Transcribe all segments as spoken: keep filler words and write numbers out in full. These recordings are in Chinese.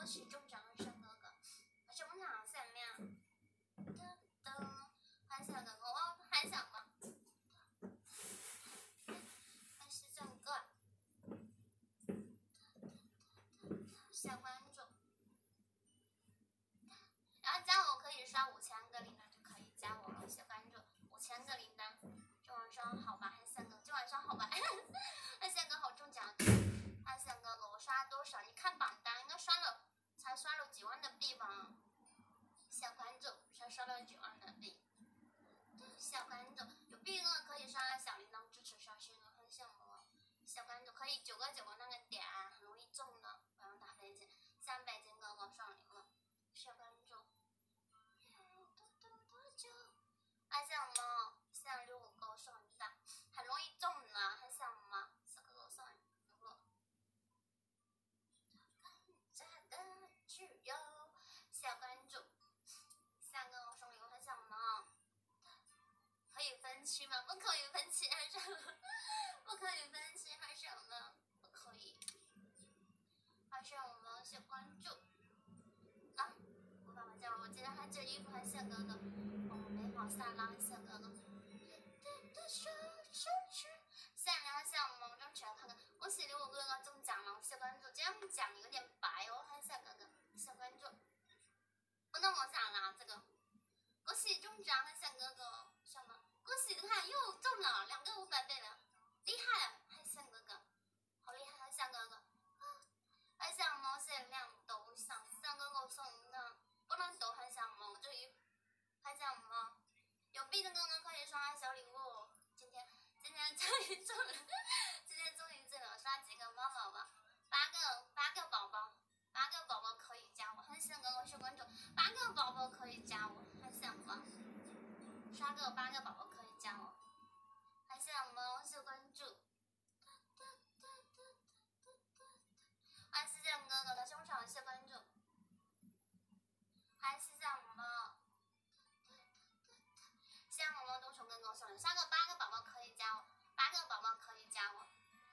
是中长和山哥哥，中长下面，噔噔，还想哥哥，我还想吗？还是这个，小关注，然后加我可以刷五千个铃铛就可以加我了，小关注五千个铃铛，今晚上好吧？还三个，今晚上好吧？还三个好中奖，还三哥哥，我刷多少？你看榜单，应该刷了。才刷了几万的币吧，小关注才刷了几万的币，小关注有币呢可以刷小铃铛支持刷新了，很羡慕。小关注可以九个九个那个点，很容易中的，不用打飞机。三百斤哥哥上铃了，小关注。还想吗？三六五个上铃铛，很容易中的，还想吗？四个个上铃了。只有小关注，三个我送礼物还想吗？可以分期吗？不可以分期，还是不可以分期，还是吗？不可以，还是我们小关注啊！我爸爸叫我，我今天还这衣服还像哥哥，我没跑下拉还像哥哥。善良像我们中全看看，恭喜刘五哥哥中奖了，小关注，这样奖有点白哦，还像哥哥。小关注，不能往下拉这个。恭喜中奖，还想哥哥什么？恭喜看又中了两个五百倍了，厉害！还想哥哥，好厉害！还想哥哥，还想猫限量抖想想哥哥送的，不能抖还想猫这一，还想猫有币的哥哥可以刷小礼物。今天今天终于中了，今天终于中了，刷几个猫宝宝，八个八个宝宝。八个宝宝可以加我，还想哥哥是关注，八个宝宝可以加我，还想吗？刷个八个宝宝可以加我，还想吗？是关注。还是想哥哥的胸场是关注，还是想吗？像我们都从哥哥送的，刷个八个宝宝可以加我，八个宝宝可以加我。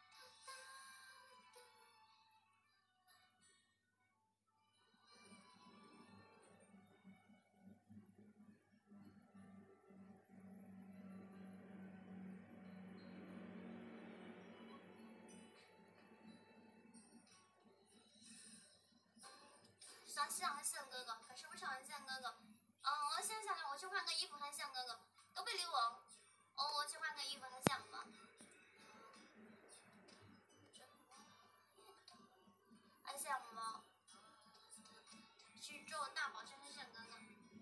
刷西洋还像哥哥，可是不是很像哥哥。嗯，我现在想着我去换个衣服还像哥哥，都被留我。哦，我去换个衣服还像吗？还像吗？去做大宝山还像哥哥。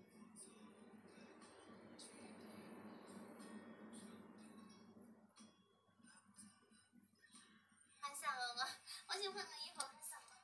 还像哥哥，我去换个衣服还像吗？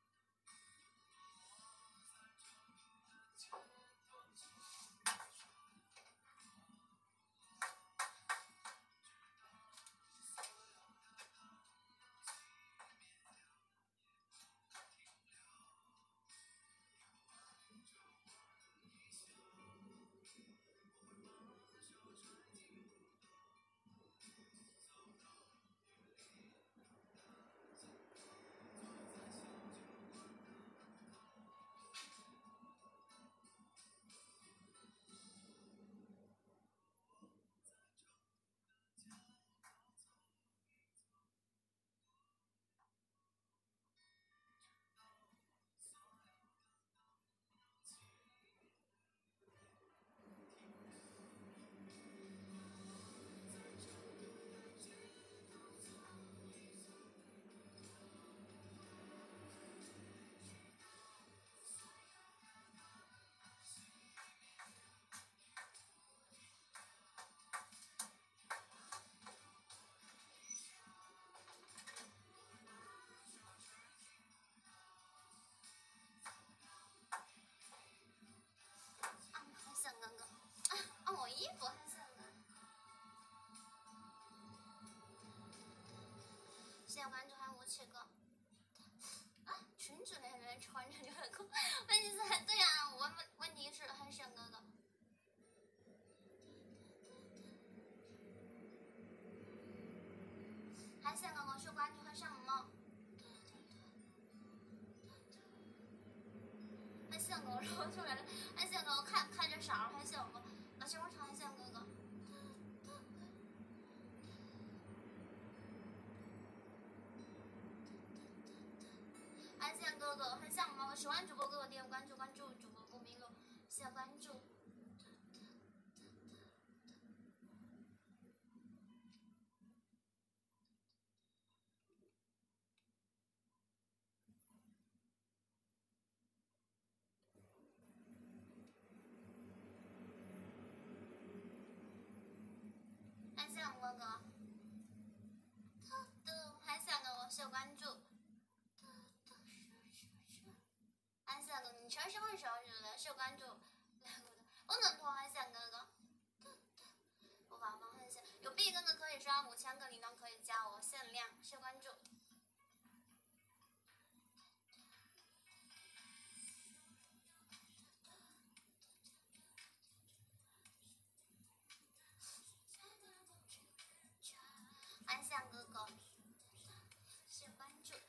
像哥哥，啊，我衣服还像哥哥。现在关注还五千个。啊，群主那人穿着就很酷。问题是还对呀、啊，我问问题是还像哥哥。还像哥哥是关注还像猫。 我说出来了，还想哥哥看看着啥？还想哥，那先我尝一下哥哥。还想哥哥，还想吗？喜欢主播哥哥点关注，关注主播不迷路，谢谢关注。还想哥哥，还想哥哥，谢谢关注。还想哥哥，你全是会手指的，谢谢关注。不能拖，还想哥哥。我把方看一下，有 B 哥哥可以刷五千个铃铛，可以加我限量，谢谢关注。还想哥哥，谢谢关注。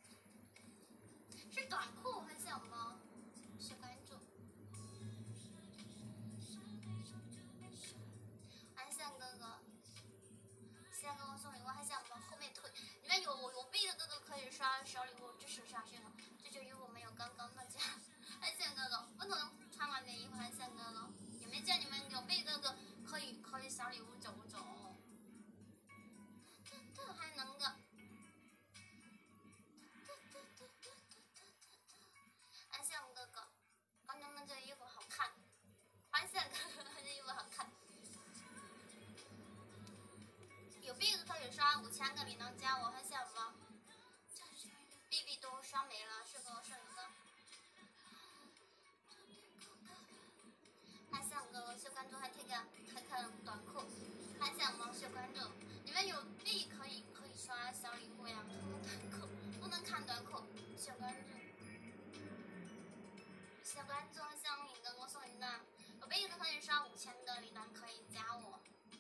是短裤还想吗？谢谢关注。还想哥哥，谢谢哥哥送礼物，还想吗？后面退，里面有有 B 的哥哥可以刷小礼物支持下去了，这就因为我没有刚刚那家。还想哥哥，不能穿完的衣服，还想哥哥，有没有见你们有 B 哥哥可以可以小礼物走不走？这还能个。还想哥哥，刚刚那件衣服好看。还想哥哥，这衣服好看。有 B 的可以刷五千个铃铛加我，还想吗 ？B B 都刷没了，是给我剩一个。还想哥哥，谢关注，还贴个看看短裤。还想吗？谢关注，你们有 B 可以可以刷小礼物呀，看短裤，不能看短裤，谢关注。谢关注，像你跟我送一个，有 B 的可以刷五千个铃铛，可以加我。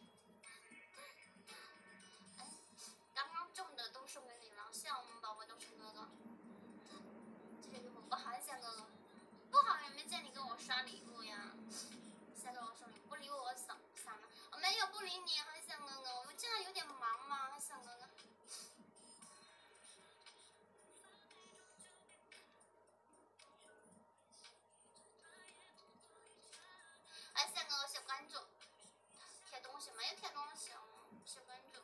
刚刚中的都送给你了，谢我们宝宝都成哥哥。这个衣服不好，想哥哥，不好也没见你给我刷礼物呀。谢给我送礼物，不理我扫扫了，我没有不理你，还想哥哥，我这样有点忙吗？还想哥哥。还想哥哥，谢关注。贴东西没有贴东西哦，谢关注。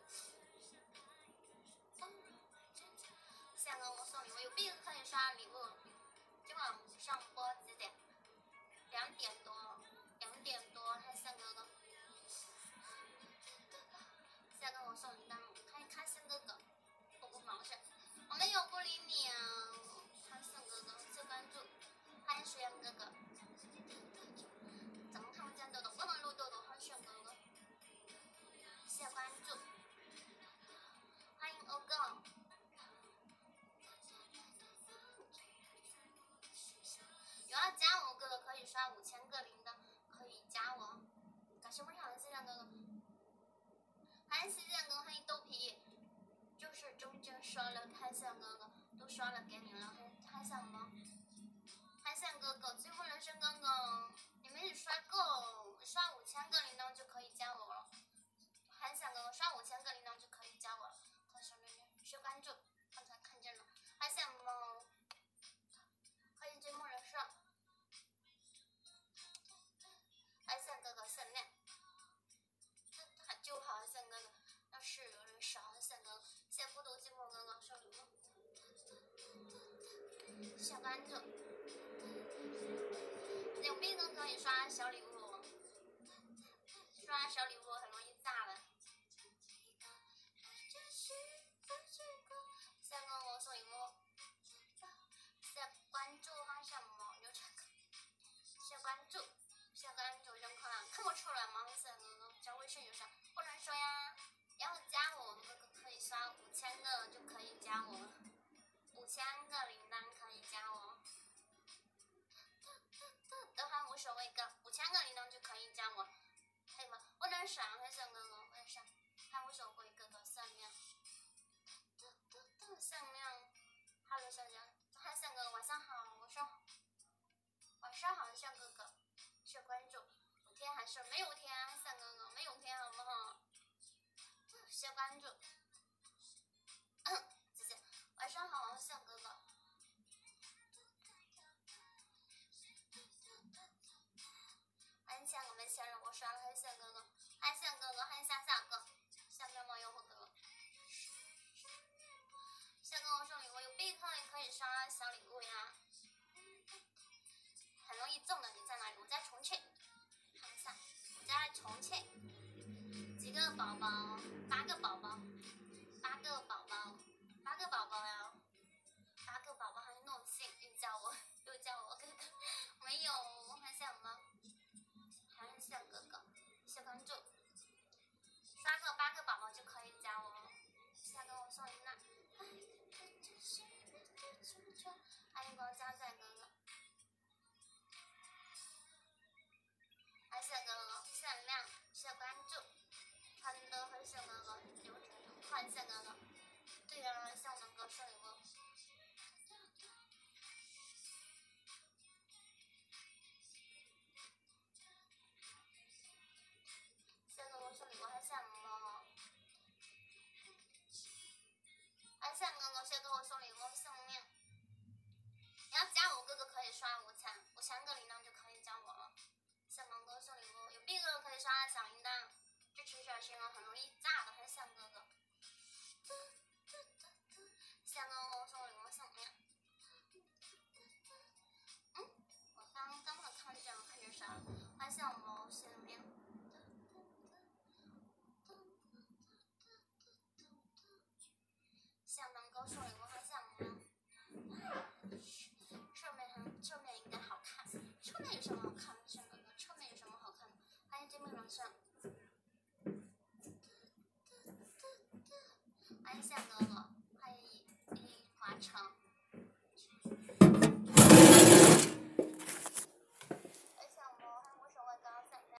想哥哥送礼物，有 B 可以刷礼物。今晚上播几点？两点多，两点多，还想哥哥。下跟我送礼单，看一看森哥哥，我不忙事，我没有不理你啊。还森哥哥，谢关注，欢迎石阳哥哥。怎么看不见豆豆？不能录豆豆，欢迎哥哥。谢关注，欢迎欧哥。有要加我哥哥可以刷五千个铃铛，可以加我。感谢我想的谢亮哥哥，欢迎谢亮哥哥，欢迎豆皮。就是中间刷了开向哥哥，都刷了给你了，还还想吗？还想哥哥，最后人生哥哥，你们也刷够，刷五千个铃铛就可以加我了。还想哥哥，刷五千个铃铛就可以加我了。快手里面是关注，刚才看见了。还想吗？欢迎追梦人上。还想哥哥限量，他就好，还想哥哥，要是有人少，还想哥哥，谢孤独寂寞哥哥收礼物。谢关注。有病都可以刷小礼物，刷小礼物很容易炸的。下个我送礼物，下关注还什么？刘成哥，下关注，下关注真快，看不出来吗？下哥哥加微信有啥？不能说呀，然后加我哥哥可以刷五千个就可以加我，五千个铃铛可以加我。都还无所谓个，五千个铃铛就可以加我，可以吗？不能闪， 关注。姐姐，晚上好，小哥哥。欢迎前我们前任我刷了黑线哥哥，嗨线哥哥，欢迎夏夏哥，下面网友我哥哥。先跟我送礼物，有币可以可以刷小礼物呀，很容易中的。你在哪里？我在重庆，看一下，我在重庆。几个宝宝？八个宝宝，八个宝宝，八个宝宝呀，八个宝宝还是诺信，又叫我又叫我哥哥，没有，还想吗？还是想哥哥，小关注，刷个八个宝宝就可以加我了。下个我送一那。欢迎光加载哥哥，爱谢哥哥限量，谢关注，欢乐和谢哥哥流程很快，谢哥哥。对呀，向能哥送礼物。谢哥哥送礼物还想吗？哎，谢哥哥，谢哥哥送礼物送面。你要加我哥哥可以刷五千，五千个铃铛就可以加我了。向芒哥送礼物，有币哥哥可以刷小铃铛，支持小心哦，很容易炸的，还是向哥哥。向哥哥送礼物送面。嗯，我刚刚的看见看见啥了？欢迎向毛线面。向芒哥送礼物还向吗？侧面很侧面应该好看，侧面有什么好看的？向哥哥，侧面有什么好看的？欢迎对面晚上。欢迎向哥哥。